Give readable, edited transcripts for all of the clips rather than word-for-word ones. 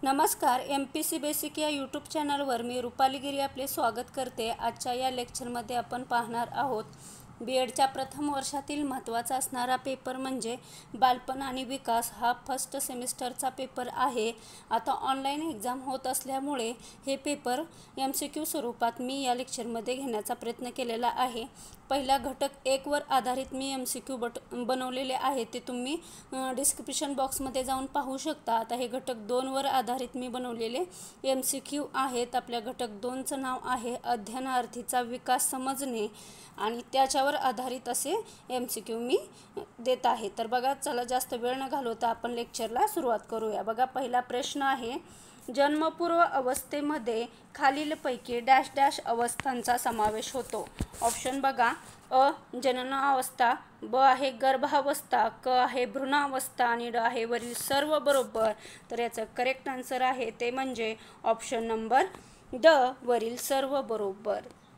नमस्कार, MPC basic या YouTube चॅनलवर मी रुपाली गिरी आपले स्वागत करते। आजच्या या लेक्चरमध्ये आपण पाहणार आहोत B.Edच्या प्रथम वर्षातील महत्त्वाचा असणारा पेपर म्हणजे बालपण आणि विकास हा फर्स्ट सेमिस्टरचा पेपर आहे। आता ऑनलाईन एक्झाम होत असल्यामुळे हे पेपर MCQ स्वरूपात मी या लेक्चरमध्ये घेण्याचा प्रयत्न केलेला आहे। पहिला घटक 1 वर आधारित मी MCQ बनवलेले आहे, ते तुम्ही डिस्क्रिप्शन बॉक्समध्ये जाऊन पाहू शकता। आता हे घटक 2 वर आधारित मी बनवलेले MCQ आहेत। आपल्या घटक 2 चं नाव आहे अध्ययनार्थीचा विकास समजणे आणि त्याच्यावर आधारित असे MCQ मी देत आहे। तर बघा, चला जास्त वेळ न घालवता आपण लेक्चरला सुरुवात करूया। बघा, पहिला प्रश्न आहे, जन्मपूर्व अवस्थेमध्ये खालीलपैकी डॅश डॅश अवस्थांचा समावेश होतो। ऑप्शन बघा, अ जननावस्था, ब आहे गर्भावस्था, क आहे भ्रूणावस्था आणि ड आहे वरील सर्व बरोबर। तर याचं करेक्ट आन्सर आहे ते म्हणजे ऑप्शन नंबर ड, वरील सर्व बरोबर।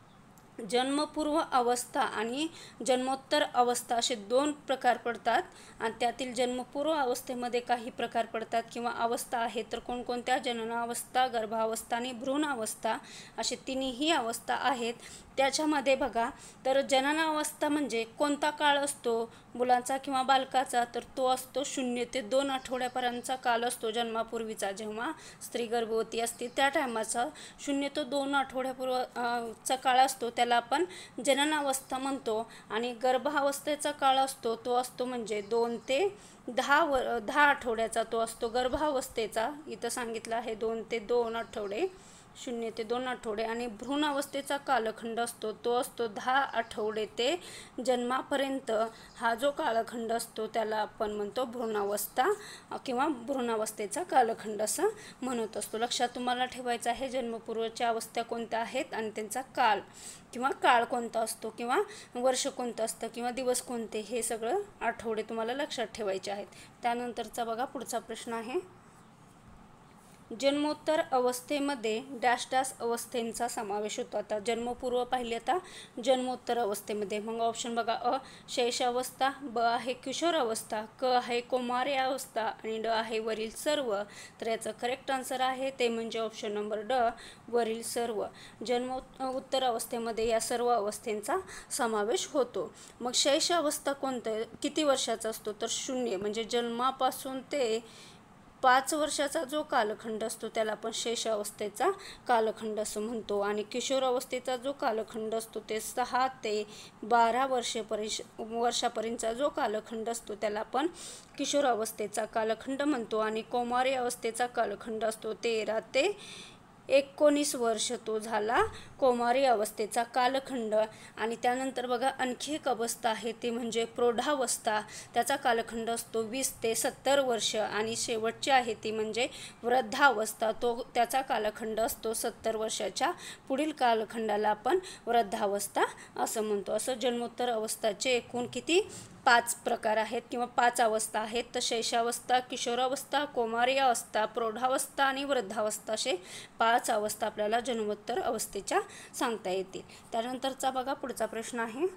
जन्मपूर्व अवस्था आणि जन्मोत्तर अवस्था असे 2 प्रकार पडतात आणि त्यातील जन्मपूर्व अवस्थेमध्ये काही प्रकार पडतात किंवा अवस्था आहेत, तर कोणकोणत्या जननावस्था, गर्भावस्था आणि भ्रूणावस्था असे तिन्ही अवस्था आहेत। त्याच्यामध्ये बघा, तर जननावस्था म्हणजे कोणता काळ असतो मुलांचा किंवा बालकाचा, तर तो असतो 0 ते 2 आठवड्यापर्यंतचा काल असतो जन्मापूर्वीचा। जेव्हा स्त्री गर्भवती असते त्या टायमाचा 0 ते 2 आठवड्यापूर्वीचा काळ असतो, त्याला आपण जननावस्था म्हणतो। आणि गर्भावस्थेचा काळ असतो तो असतो म्हणजे 2 ते 10 आठवड्याचा तो असतो गर्भावस्थेचा। इथं सांगितलं आहे 2 ते 2 आठवडे, 0 ते 2 आठवडे। आणि भ्रूणावस्थेचा कालखंड असतो तो असतो 10 आठवडे ते जन्मापर्यंत। हा जो कालखंड असतो त्याला आपण म्हणतो भ्रूणावस्था किंवा भ्रूणावस्थेचा कालखंड असं म्हणत असतो। लक्षात तुम्हाला ठेवायचं आहे जन्मपूर्वच्या अवस्था कोणत्या आहेत आणि त्यांचा काल किंवा काळ कोणता असतो किंवा वर्ष कोणतं असतं किंवा दिवस कोणते, हे सगळं आठवडे तुम्हाला लक्षात ठेवायचे आहेत। त्यानंतरचा बघा पुढचा प्रश्न आहे, जन्मोत्तर अवस्थेमध्ये डॅश डॅश अवस्थेंचा समावेश होतो। आता जन्मपूर्व पाहिले, आता जन्मोत्तर अवस्थेमध्ये मग ऑप्शन बघा, अ शैशवावस्था, ब आहे किशोरावस्था, क आहे कौमार्यावस्था आणि ड आहे वरील सर्व। तर याचं करेक्ट आन्सर आहे ते म्हणजे ऑप्शन नंबर ड, वरील सर्व। जन्मोत्तर अवस्थेमध्ये या सर्व अवस्थेंचा समावेश होतो। मग शैशवावस्था कोणतं किती वर्षाचा असतो, तर 0 म्हणजे जन्मापासून ते 5 वर्षाचा जो कालखंड असतो त्याला आपण शैशवावस्थेचा कालखंड असं म्हणतो। आणि किशोरावस्थेचा जो कालखंड असतो ते 6 ते 12 वर्षापर्यंतचा जो कालखंड असतो त्याला आपण किशोरावस्थेचा कालखंड म्हणतो। आणि कौमार्य अवस्थेचा कालखंड असतो 13 ते 19 वर्ष, तो झाला कौमार्य अवस्थेचा कालखंड। आणि त्यानंतर बघा, आणखी एक अवस्था आहे ते म्हणजे प्रौढावस्था, त्याचा कालखंड असतो 20 ते 70 वर्ष। आणि शेवटची आहे ती म्हणजे वृद्धावस्था, तो त्याचा कालखंड असतो 70 वर्षाच्या पुढील कालखंडाला आपण वृद्धावस्था असं म्हणतो। असं जन्मोत्तर अवस्थाचे एकूण किती 5 प्रकार आहेत किंवा 5 अवस्था आहेत। तर शैशवावस्था, किशोरावस्था, कौमार्य अवस्था, प्रौढावस्था आणि वृद्धावस्था असे 5 अवस्था आपल्याला जन्मोत्तर अवस्थेच्या सांगता येतील। त्यानंतरचा बघा पुढचा प्रश्न आहे,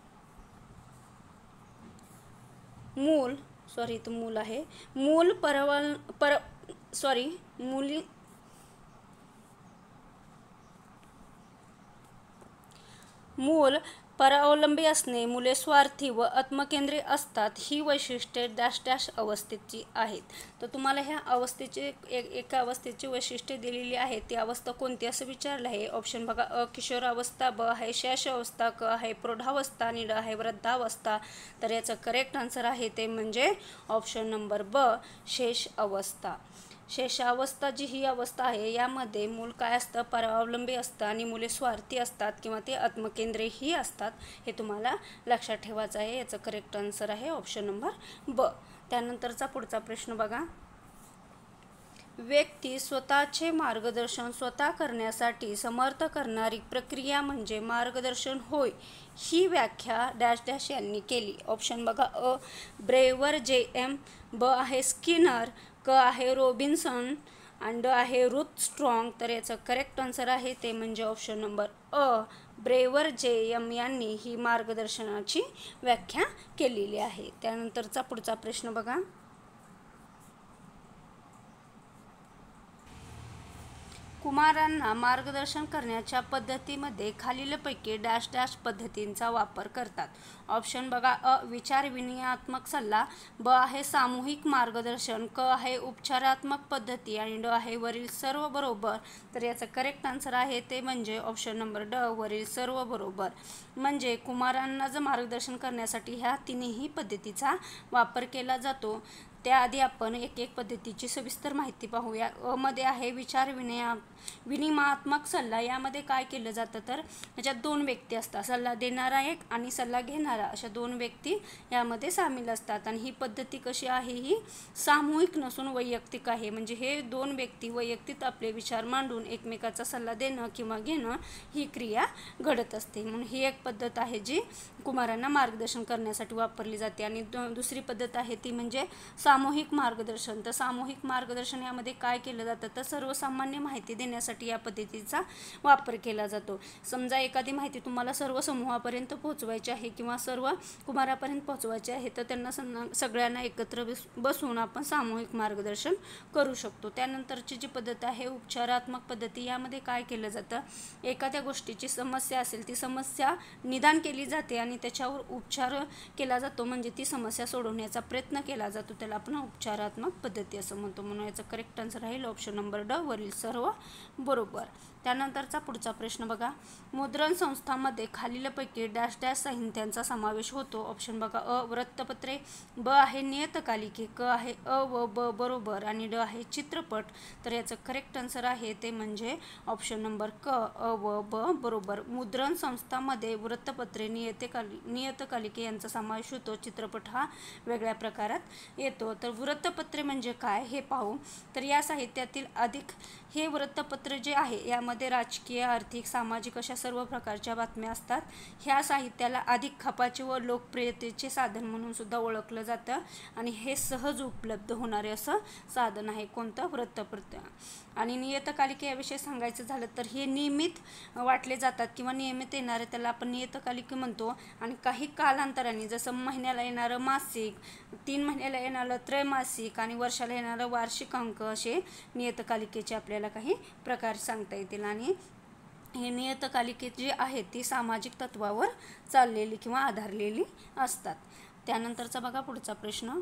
मूल परावलंबी असणे, मुले स्वार्थी व आत्मकेंद्री असतात, ही वैशिष्ट्ये डॅश डॅश अवस्थेची आहेत। तर तुम्हाला ह्या अवस्थेचे एका अवस्थेची वैशिष्ट्ये दिलेली आहेत, ती अवस्था कोणती असं विचारलं आहे। ऑप्शन बघा, अ किशोरावस्था, ब आहे शैशवावस्था, क आहे प्रौढावस्था आणि ड आहे वृद्धावस्था। तर याचं करेक्ट आन्सर आहे ते म्हणजे ऑप्शन नंबर ब, शेष अवस्था। शेषावस्था जी ही अवस्था आहे यामध्ये मूल काय असतं, परावलंबी असतं आणि मुले स्वार्थी असतात किंवा ते आत्मकेंद्रीही असतात, हे तुम्हाला लक्षात ठेवायचं आहे। याचं करेक्ट आन्सर आहे ऑप्शन नंबर ब। त्यानंतरचा पुढचा प्रश्न बघा, व्यक्ती स्वतःचे मार्गदर्शन स्वतः करण्यासाठी समर्थ करणारी प्रक्रिया म्हणजे मार्गदर्शन होय, ही व्याख्या डॅश डॅश यांनी केली। ऑप्शन बघा, अ ब्रेवर J.M., ब आहे स्किनर, क आहे रॉबिन्सन आणि ड आहे रुथ स्ट्रॉंग। तर याचं करेक्ट आन्सर आहे ते म्हणजे ऑप्शन नंबर अ, ब्रेवर J.M. यांनी ही मार्गदर्शनाची व्याख्या केलेली आहे। त्यानंतरचा पुढचा प्रश्न बघा, कुमारांना मार्गदर्शन करण्याच्या पद्धतीमध्ये खालीलपैकी डॅश डॅश पद्धतींचा वापर करतात. ऑप्शन बघा, अ विचार विनिमयात्मक सल्ला, ब आहे सामूहिक मार्गदर्शन, क आहे उपचारात्मक पद्धती आणि ड आहे वरील सर्व बरोबर. तर याचं करेक्ट आन्सर आहे ते म्हणजे ऑप्शन नंबर ड, वरील सर्व बरोबर. म्हणजे कुमारांना जर मार्गदर्शन करण्यासाठी ह्या तिन्ही पद्धतीचा वापर केला जातो. त्याआधी आपण एक एक पद्धतीची सविस्तर माहिती पाहूया. अ मध्ये आहे विचार विनिमयात्मक सल्ला. यामध्ये काय केलं जातं तर याच्यात दोन व्यक्ती असतात, सल्ला देणारा एक आणि सल्ला घेणारा, अशा दोन व्यक्ती यामध्ये सामील असतात. आणि ही पद्धती कशी आहे, ही सामूहिक नसून वैयक्तिक आहे. म्हणजे हे दोन व्यक्ती वैयक्तिक आपले विचार मांडून एकमेकाचा सल्ला देणं किंवा घेणं ही क्रिया घडत असते. म्हणून ही एक पद्धत आहे जी कुमारांना मार्गदर्शन करण्यासाठी वापरली जाते. आणि दुसरी पद्धत आहे ती म्हणजे सामूहिक मार्गदर्शन. तर सामूहिक मार्गदर्शन यामध्ये काय केलं जातं तर सर्वसामान्य माहिती देण्यासाठी या पद्धतीचा वापर केला जातो. समजा एखादी माहिती तुम्हाला सर्व समूहापर्यंत पोहोचवायची आहे किंवा सर्व कुमारापर्यंत पोहोचवायची आहे, तर त्यांना सगळ्यांना एकत्र बसून आपण सामूहिक मार्गदर्शन करू शकतो. त्यानंतरची जी पद्धत आहे उपचारात्मक पद्धती. यामध्ये काय केलं जातं, एखाद्या गोष्टीची समस्या असेल ती समस्या निदान केली जाते आणि त्याच्यावर उपचार केला जातो. म्हणजे ती समस्या सोडवण्याचा प्रयत्न केला जातो, त्याला आपण उपचारात्मक पद्धती असं म्हणतो. म्हणून याचं करेक्ट आन्सर राहील ऑप्शन नंबर ड, वरील सर्व बरोबर. त्यानंतरचा पुढचा प्रश्न बघा, मुद्रण संस्थांमध्ये खालीलपैकी डॅश डॅश साहित्यांचा समावेश होतो. ऑप्शन बघा, अ वृत्तपत्रे, ब आहे नियतकालिके, क आहे अ व ब बरोबर आणि ड आहे चित्रपट. तर याचं करेक्ट आन्सर आहे ते म्हणजे ऑप्शन नंबर क, अ व ब बरोबर. मुद्रण संस्थांमध्ये वृत्तपत्रे, नियतकालिके यांचा समावेश होतो. चित्रपट हा वेगळ्या प्रकारात येतो. तर वृत्तपत्रे म्हणजे काय हे पाहू. तर या साहित्यातील अधिक हे वृत्तपत्र जे आहे यामध्ये राजकीय, आर्थिक, सामाजिक अशा सर्व प्रकारच्या बातम्या असतात. ह्या साहित्याला अधिक खपाचे व लोकप्रियतेचे साधन म्हणून सुद्धा ओळखलं जातं आणि हे सहज उपलब्ध होणारे असं साधन आहे कोणतं, वृत्तपत्र. आणि नियतकालिके याविषयी सांगायचं झालं तर हे नियमित वाटले जातात किंवा नियमित येणारे त्याला आपण नियतकालिके म्हणतो. आणि काही कालांतराने जसं महिन्याला येणारं मासिक, 3 महिन्याला येणारं त्रैमासिक आणि वर्षाला येणारं वार्षिक अंक असे नियतकालिकेचे आपल्याला काही प्रकार सांगता येतील. आणि हे नियतकालिके जी आहेत ती सामाजिक तत्वावर चाललेली किंवा आधारलेली असतात. त्यानंतरचा बघा पुढचा प्रश्न,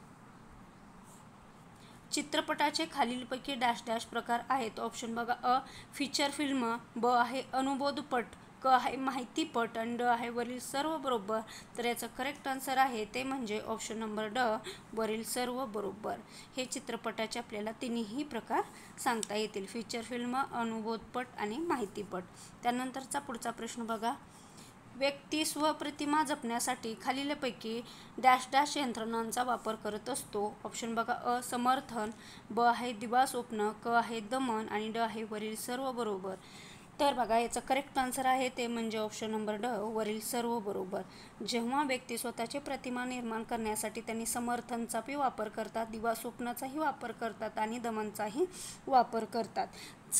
चित्रपटाचे खालीलपैकी डॅश डॅश प्रकार आहेत. ऑप्शन बघा, अ फीचर फिल्म, ब आहे अनुबोधपट, क आहे माहितीपट आणि ड आहे वरील सर्व बरोबर. तर याचं करेक्ट आन्सर आहे ते म्हणजे ऑप्शन नंबर ड, वरील सर्व बरोबर. हे चित्रपटाचे आपल्याला तिन्ही प्रकार सांगता येतील, फीचर फिल्म, अनुबोधपट आणि माहितीपट. त्यानंतरचा पुढचा प्रश्न बघा, व्यक्ती स्वप्रतिमा जपण्यासाठी खालीलपैकी डॅश डॅश यंत्रणांचा वापर करत असतो. ऑप्शन बघा, अ समर्थन, ब आहे दिवास्वप्न, क आहे दमन आणि ड आहे वरील सर्व बरोबर. तर बघा याचं करेक्ट आन्सर आहे ते म्हणजे ऑप्शन नंबर ड, वरील सर्व बरोबर. जेव्हा व्यक्ती स्वतःची प्रतिमा निर्माण करण्यासाठी त्यांनी समर्थनचाही वापर करतात, दिवास्वप्नाचाही वापर करतात आणि दमनचाही वापर करतात.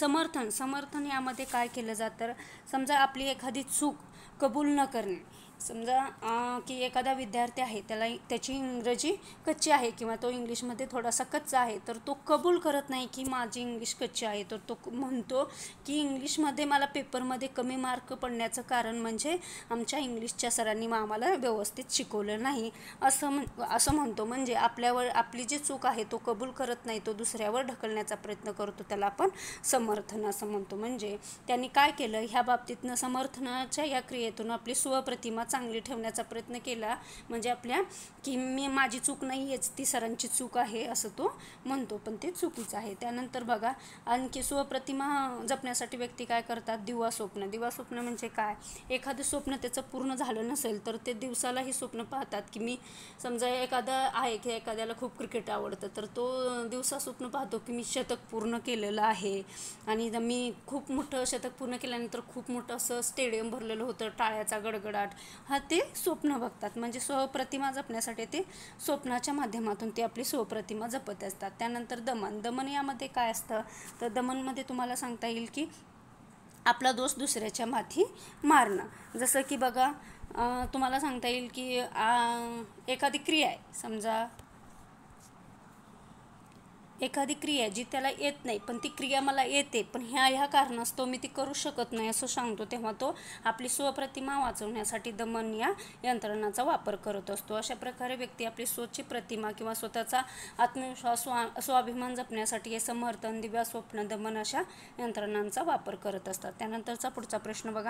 समर्थन यामध्ये काय केलं जातं, समजा आपली एखादी चूक कबूल न करणे. समजा की एखादा विद्यार्थी आहे, त्याला त्याची इंग्रजी कच्ची आहे किंवा तो इंग्लिशमध्ये थोडासा कच्चा आहे, तर तो कबूल करत नाही की माझी इंग्लिश कच्ची आहे. तर तो म्हणतो की इंग्लिशमध्ये मला पेपरमध्ये कमी मार्क पडण्याचं कारण म्हणजे आमच्या इंग्लिशच्या सरांनी आम्हाला व्यवस्थित शिकवलं नाही असं म्हणतो. म्हणजे आपल्यावर आपली जी चूक आहे तो कबूल करत नाही, तो दुसऱ्यावर ढकलण्याचा प्रयत्न करतो, त्याला आपण समर्थन असं म्हणतो. म्हणजे त्यांनी काय केलं, ह्या बाबतीतनं समर्थनाच्या या क्रियेतून आपली स्वप्रतिमा चांगली ठेवण्याचा प्रयत्न केला. म्हणजे आपल्या की माझी चूक नाही आहेच, ती सरांची चूक आहे असं तो म्हणतो, पण ते चुकीचं आहे. त्यानंतर बघा, आणखी स्वप्रतिमा जपण्यासाठी व्यक्ती काय करतात, दिवास्वप्न म्हणजे काय, एखादं स्वप्न त्याचं पूर्ण झालं नसेल तर ते दिवसालाही स्वप्न पाहतात. की मी समजा एखादा आहे की एखाद्याला खूप क्रिकेट आवडतं, तर तो दिवसा स्वप्न पाहतो की मी शतक पूर्ण केलेलं आहे आणि मी खूप मोठं शतक पूर्ण केल्यानंतर खूप मोठं असं स्टेडियम भरलेलं होतं, टाळ्याचा गडगडाट, हा ते स्वप्न बघतात. म्हणजे स्वप्रतिमा जपण्यासाठी ते स्वप्नाच्या माध्यमातून ते आपली स्वप्रतिमा जपत असतात. त्यानंतर दमन यामध्ये काय असतं, तर दमनमध्ये तुम्हाला सांगता येईल की आपला दोष दुसऱ्याच्या माथी मारणं. जसं की बघा, तुम्हाला सांगता येईल की एखादी क्रिया आहे, समजा एखादी क्रिया जी त्याला येत नाही, पण ती क्रिया मला येते, पण ह्या कारणास्तव मी ती करू शकत नाही असं सांगतो, तेव्हा तो आपली स्वप्रतिमा वाचवण्यासाठी दमन या यंत्रणाचा वापर करत असतो. अशा प्रकारे व्यक्ती आपली स्वतःची प्रतिमा किंवा स्वतःचा आत्मविश्वास, स्वाभिमान जपण्यासाठी हे समर्थन, दिव्या, स्वप्न, दमन अशा यंत्रणांचा वापर करत असतात. त्यानंतरचा पुढचा प्रश्न बघा.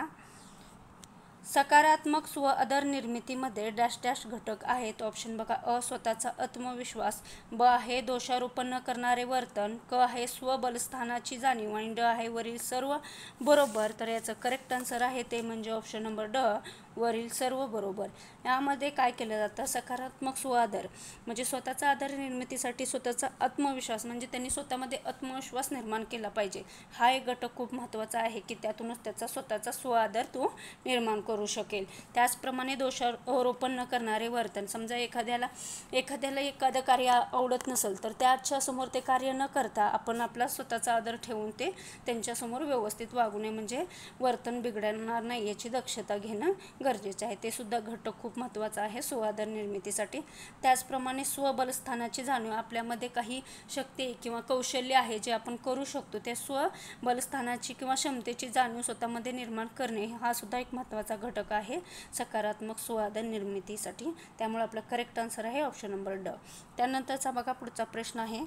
सकारात्मक स्व आदर निर्मितीमध्ये डॅश डॅश घटक आहेत. ऑप्शन बघा. अ स्वतःचा आत्मविश्वास, ब आहे दोषारोपण न करणारे वर्तन, क आहे स्वबलस्थानाची जाणीव आणि ड आहे वरील सर्व बरोबर. तर याचं करेक्ट आन्सर आहे ते म्हणजे ऑप्शन नंबर ड, वरील सर्व बरोबर. यामध्ये काय केलं जातं, सकारात्मक स्व आदर म्हणजे स्वतःचा आदर निर्मितीसाठी स्वतःचा आत्मविश्वास म्हणजे त्यांनी स्वतःमध्ये आत्मविश्वास निर्माण केला पाहिजे. हा एक घटक खूप महत्त्वाचा आहे की त्यातूनच त्याचा स्वतःचा स्व आदर तो निर्माण करू शकेल. त्याचप्रमाणे दोषारोपण न करणारे वर्तन, समजा एखाद्याला एखादं कार्य आवडत नसेल तर त्याच्यासमोर ते कार्य न करता आपण आपला स्वतःचा आदर ठेवून ते त्यांच्यासमोर व्यवस्थित वागू नये म्हणजे वर्तन बिघडणार नाही याची दक्षता घेणं गरजेचं आहे. ते सुद्धा घटक खूप महत्त्वाचा आहे स्व आदर निर्मितीसाठी. त्याचप्रमाणे स्वबलस्थानाची जाणीव, आपल्यामध्ये काही शक्ती किंवा कौशल्य आहे जे आपण करू शकतो, त्या स्वबलस्थानाची किंवा क्षमतेची जाणीव स्वतःमध्ये निर्माण करणे हा सुद्धा एक महत्त्वाचा घटक आहे सकारात्मक स्व आदर निर्मितीसाठी. त्यामुळे आपला करेक्ट आन्सर आहे ऑप्शन नंबर ड. त्यानंतरचा बघा पुढचा प्रश्न आहे.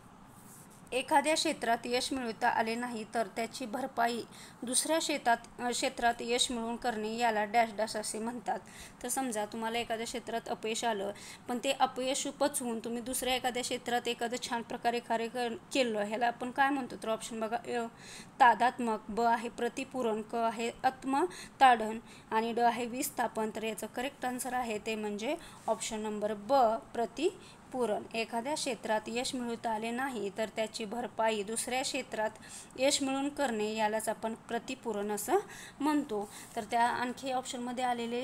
एखाद्या क्षेत्रात यश मिळवता आले नाही तर त्याची भरपाई दुसऱ्या क्षेत्रात यश मिळवून करणे याला डॅश डॅश असे म्हणतात. तर समजा तुम्हाला एखाद्या क्षेत्रात अपयश आलं, पण ते अपयश पचवून तुम्ही दुसऱ्या एखाद्या क्षेत्रात एखादं छान प्रकारे कार्य केलं, ह्याला आपण काय म्हणतो. तर ऑप्शन बघा. तादात्मक, ब आहे प्रतिपूरण, क आहे आत्मताडण आणि ड आहे विस्थापन. तर याचं करेक्ट आन्सर आहे ते म्हणजे ऑप्शन नंबर ब, प्रतिपूरण. एखाद्या क्षेत्रात यश मिळवता आले नाही तर त्याची भरपाई दुसऱ्या क्षेत्रात यश मिळवून करणे यालाच आपण प्रतिपूरण असं म्हणतो. तर त्या आणखी ऑप्शनमध्ये आलेले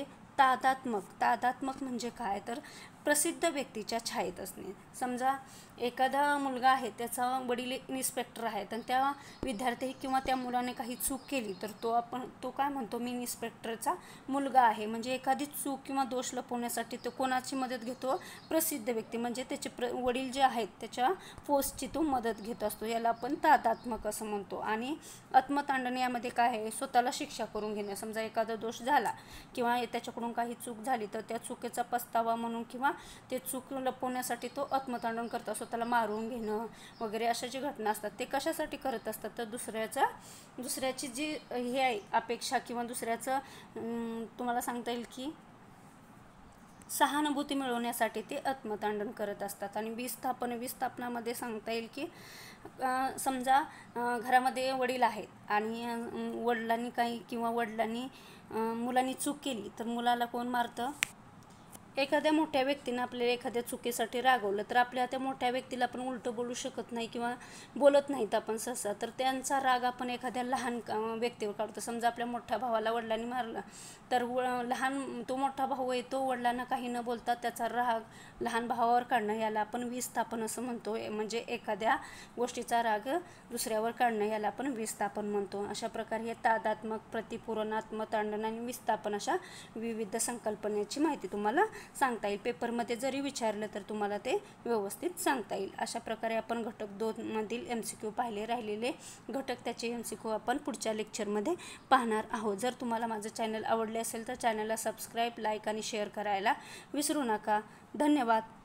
तादात्मक म्हणजे काय, तर प्रसिद्ध व्यक्तीच्या छायेत असणे. समजा एखादा मुलगा आहे, त्याचा वडील इन्स्पेक्टर आहेत आणि त्या विद्यार्थी किंवा त्या मुलाने काही चूक केली तर तो काय म्हणतो, मी इन्स्पेक्टरचा मुलगा आहे. म्हणजे एखादी चूक किंवा दोष लपवण्यासाठी तो कोणाची मदत घेतो, प्रसिद्ध व्यक्ती म्हणजे त्याचे वडील जे आहेत त्याच्या पोस्टची तो मदत घेत असतो. याला आपण तादात्मक असं म्हणतो. आणि आत्मतांडण यामध्ये काय आहे, स्वतःला शिक्षा करून घेणे. समजा एखादा दोष झाला किंवा त्याच्याकडून काही चूक झाली तर त्या चुकीचा पस्तावा म्हणून किंवा ते चूक लपवण्यासाठी तो आत्मतांडण करतो, स्वतःला मारून घेणं वगैरे अशा जी घटना असतात ते कशासाठी करत असतात, तर दुसऱ्याची जी हे आहे अपेक्षा किंवा दुसऱ्याचं तुम्हाला सांगता येईल की सहानुभूती मिळवण्यासाठी ते आत्मतांडण करत असतात. आणि विस्थापनामध्ये सांगता येईल की समजा घरामध्ये वडील आहेत आणि वडिलांनी मुलांनी चूक केली तर मुलाला कोण मारतं, एखाद्या मोठ्या व्यक्तीनं आपल्याला एखाद्या चुकीसाठी रागवलं तर आपल्या त्या मोठ्या व्यक्तीला आपण उलटं बोलू शकत नाही किंवा बोलत नाहीत आपण सहसा, तर त्यांचा राग आपण एखाद्या लहान व्यक्तीवर काढतो. समजा आपल्या मोठ्या भावाला वडिलांनी मारलं तर तो मोठा भाऊ आहे, तो वडिलांना काही न बोलता त्याचा राग लहान भावावर काढणं याला आपण विस्थापन असं म्हणतो. म्हणजे एखाद्या गोष्टीचा राग दुसऱ्यावर काढणं याला आपण विस्थापन म्हणतो. अशा प्रकारे हे तादात्मक, प्रतिपूरण, आत्मतांडण आणि विस्थापन अशा विविध संकल्पनेची माहिती तुम्हाला सांगता येईल. पेपरमध्ये जरी विचारलं तर तुम्हाला ते व्यवस्थित सांगता येईल. अशा प्रकारे आपण घटक 2 मधील MCQ पाहिले. राहिलेले घटक त्याचे MCQ आपण पुढच्या लेक्चरमध्ये पाहणार आहोत. जर तुम्हाला माझं चॅनल आवडले असेल तर चॅनलला सबस्क्राईब, लाईक आणि शेअर करायला विसरू नका. धन्यवाद.